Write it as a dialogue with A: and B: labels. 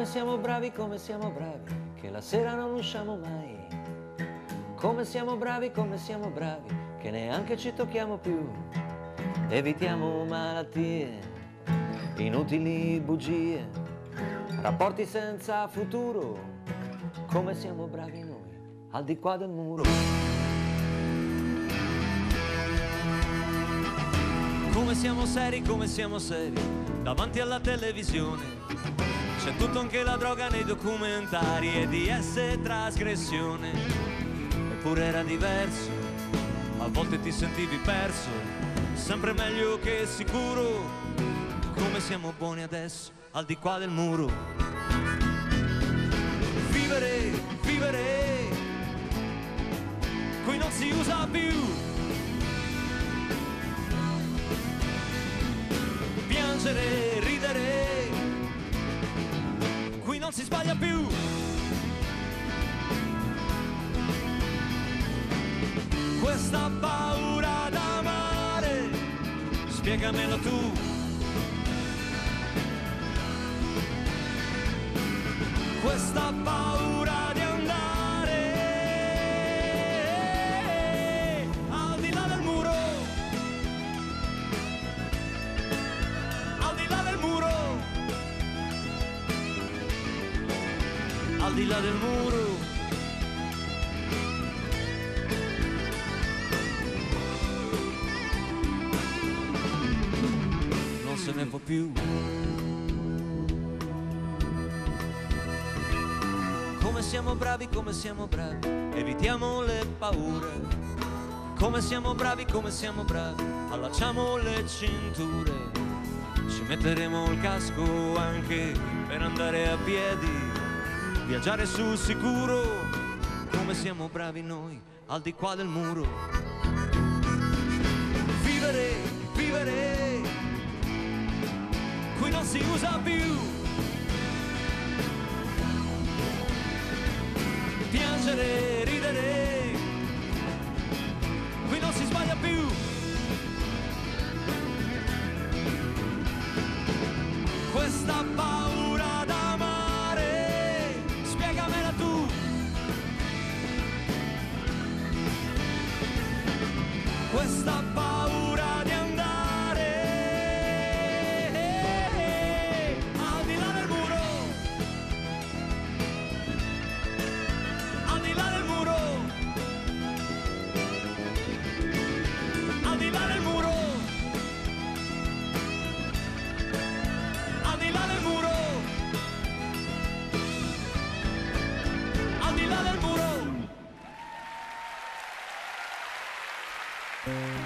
A: come siamo bravi, che la sera non usciamo mai. Come siamo bravi, che neanche ci tocchiamo più. Evitiamo malattie, inutili bugie, rapporti senza futuro. Come siamo bravi noi, al di qua del muro.
B: Come siamo seri, davanti alla televisione. C'è tutto, anche la droga nei documentari e DS trasgressione. Eppure era diverso, a volte ti sentivi perso, sempre meglio che sicuro. Come siamo buoni adesso, al di qua del muro. Vivere, vivere, qui non si usa più. Piangere, ridere, qui non si sbaglia più. Questa paura d'amare, spiegamelo tu. Questa paura di andare al di là del muro, al di là del muro, al di là del muro. Non se ne può più. Come siamo bravi, evitiamo le paure. Come siamo bravi, allacciamo le cinture. Ci metteremo il casco anche per andare a piedi, viaggiare sul sicuro. Come siamo bravi noi, al di qua del muro. Vivere, vivere, qui non si usa più. Piangere, ridere, qui non si sbaglia più. Questa paura d'amare, spiegamela tu. Questa paura di andare al di là del muro, al di là del muro, al di là del muro, al di là del muro, al di là del muro.